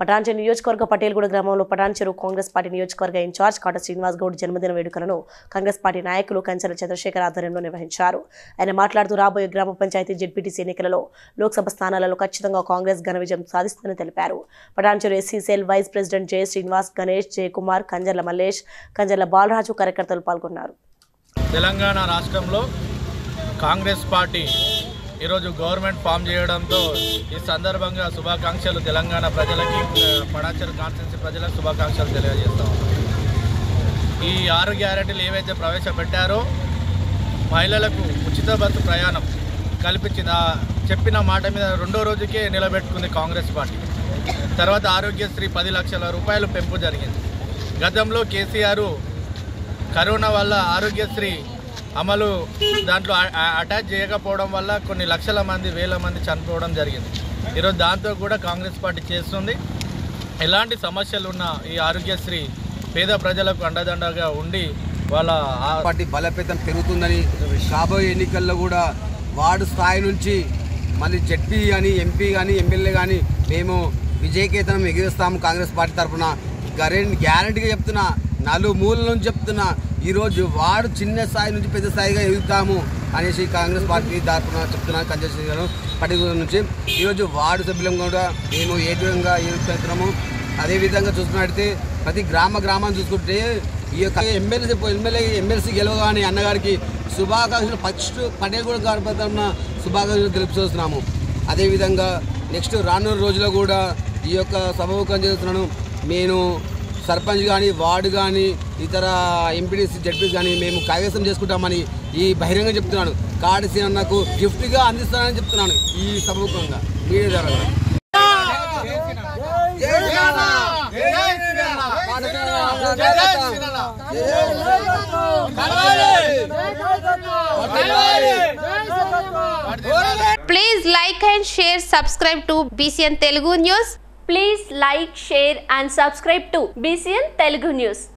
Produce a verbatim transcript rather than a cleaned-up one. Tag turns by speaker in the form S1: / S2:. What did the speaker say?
S1: పటాన్చెరు నియోజకవర్గ పటేల్గూడ గ్రామంలో పటాన్చెరు కాంగ్రెస్ పార్టీ నియోజకవర్గ ఇన్ఛార్జ్ కాట శ్రీనివాస్ గౌడ్ జన్మదిన వేడుకలను కాంగ్రెస్ పార్టీ నాయకులు కంచెల చంద్రశేఖర్ ఆధ్వర్యంలో నిర్వహించారు. ఆయన మాట్లాడుతూ రాబోయే గ్రామ పంచాయతీ జెడ్పీటీసీ ఎన్నికలలో లోక్సభ స్థానాలలో ఖచ్చితంగా కాంగ్రెస్ ఘన విజయం సాధిస్తుందని తెలిపారు. Patancheru SC cell vice president J Srinivas, Ganesh, Jayakumar, Kanjarla Mallesh, Kanjarla Balaraju కార్యకర్తలు పాల్గొన్నారు.
S2: తెలంగాణ రాష్ట్రంలో కాంగ్రెస్ పార్టీ ఈరోజు గవర్నమెంట్ ఫామ్ చేయడంతో ఈ సందర్భంగా శుభాకాంక్షలు తెలంగాణ ప్రజలకి, పటాన్చెరు కాన్స్టిట్యున్సీ ప్రజలకు శుభాకాంక్షలు తెలియజేస్తాం. ఈ ఆరు గ్యారెంటీలు ఏవైతే ప్రవేశపెట్టారో మహిళలకు ఉచిత బస్సు ప్రయాణం కల్పించింది. చెప్పిన మాట మీద రెండో రోజుకే నిలబెట్టుకుంది కాంగ్రెస్ పార్టీ. తర్వాత ఆరోగ్యశ్రీ పది లక్షల రూపాయలు పెంపు జరిగింది. గతంలో కేసీఆర్ కరోనా వల్ల ఆరోగ్యశ్రీ అమలు దాంట్లో అటాచ్ చేయకపోవడం వల్ల కొన్ని లక్షల మంది వేల మంది చనిపోవడం జరిగింది. ఈరోజు దాంతో కూడా కాంగ్రెస్ పార్టీ చేస్తుంది. ఎలాంటి సమస్యలు ఉన్న ఈ ఆరోగ్యశ్రీ పేద ప్రజలకు అండదండగా ఉండి వాళ్ళ
S3: పార్టీ బలోపేతం పెరుగుతుందని, రాబోయే ఎన్నికల్లో కూడా వార్డు స్థాయి నుంచి మళ్ళీ జెడ్పీ కానీ, ఎంపీ కానీ, ఎమ్మెల్యే కానీ మేము విజయకేతనం ఎగిరిస్తాము. కాంగ్రెస్ పార్టీ తరఫున గ్యారంటీగా చెప్తున్నా, నాలుగు మూలల నుంచి చెప్తున్నా, ఈరోజు వాడు చిన్న స్థాయి నుంచి పెద్ద స్థాయిగా ఎదుగుతాము అనేసి కాంగ్రెస్ పార్టీ తరఫున చెప్తున్నాను. కంచెల పట్టిగూడ నుంచి ఈరోజు వార్డు సభ్యులం కూడా మేము ఏ విధంగా ఎదుగుతున్నాము. అదేవిధంగా చూసుకున్నట్టయితే ప్రతి గ్రామ గ్రామాన్ని చూసుకుంటే ఈ యొక్క ఎమ్మెల్సీ ఎమ్మెల్యే ఎమ్మెల్సీ గెలవగానే అన్నగారికి శుభాకాంక్షలు ఫస్ట్ పటేల్గూడ గారి తరఫున శుభాకాంక్షలు తెలుపుతున్నాము. అదేవిధంగా నెక్స్ట్ రానున్న రోజుల్లో కూడా ఈ యొక్క సభాముఖం చేస్తున్నాను. నేను సర్పంచ్ కానీ, వార్డు కానీ, ఇతర ఎంపీడీసీ జడ్పీస్ కానీ మేము కైవసం చేసుకుంటామని ఈ బహిరంగ చెప్తున్నాను. కాడిసి నాకు గిఫ్ట్గా అందిస్తానని చెప్తున్నాను ఈ సభముఖంగా మీడియా ద్వారా.
S4: Please like and share, subscribe to B C N Telugu News.
S5: Please like, share and subscribe to B C N Telugu News.